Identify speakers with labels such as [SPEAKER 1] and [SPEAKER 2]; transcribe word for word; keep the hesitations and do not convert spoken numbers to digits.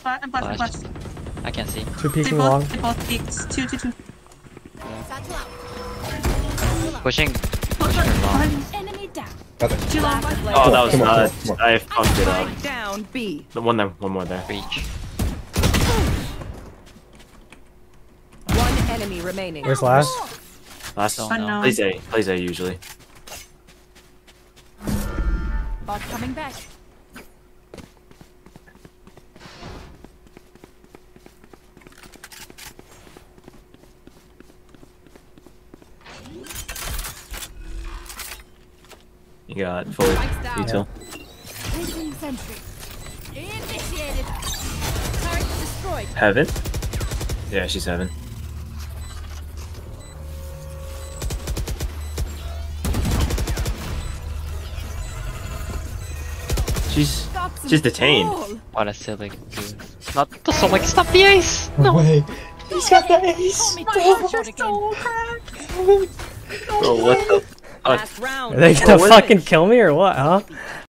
[SPEAKER 1] Flash, I'm flash, I'm flash.
[SPEAKER 2] I can't see.
[SPEAKER 3] Two
[SPEAKER 1] They
[SPEAKER 3] peeking
[SPEAKER 1] both,
[SPEAKER 3] long.
[SPEAKER 1] they both peeked. Two, two, two.
[SPEAKER 2] Pushing.
[SPEAKER 4] Enemy down.
[SPEAKER 5] Got it.
[SPEAKER 1] Two long.
[SPEAKER 6] Oh, that was
[SPEAKER 5] Come on,
[SPEAKER 6] not.
[SPEAKER 5] come on, come
[SPEAKER 6] I fucked it up.
[SPEAKER 7] Down B.
[SPEAKER 6] The one there, one more there.
[SPEAKER 2] Reach.
[SPEAKER 7] One enemy remaining.
[SPEAKER 3] Where's last?
[SPEAKER 6] Last
[SPEAKER 2] Don't
[SPEAKER 1] know.
[SPEAKER 6] no. Plays A. Plays A usually.
[SPEAKER 4] Bot coming back.
[SPEAKER 6] You got fully detail.
[SPEAKER 4] Placing sentry. Initiated. Turret destroyed.
[SPEAKER 6] Heaven? Yeah, she's heaven. She's she's detained.
[SPEAKER 2] What a silly dude. Not the Sonic, stop the ace!
[SPEAKER 5] No way.
[SPEAKER 4] He's got the ace.
[SPEAKER 6] Bro, what the fuck?
[SPEAKER 7] Last round.
[SPEAKER 3] Are they gonna fucking kill me or what, huh?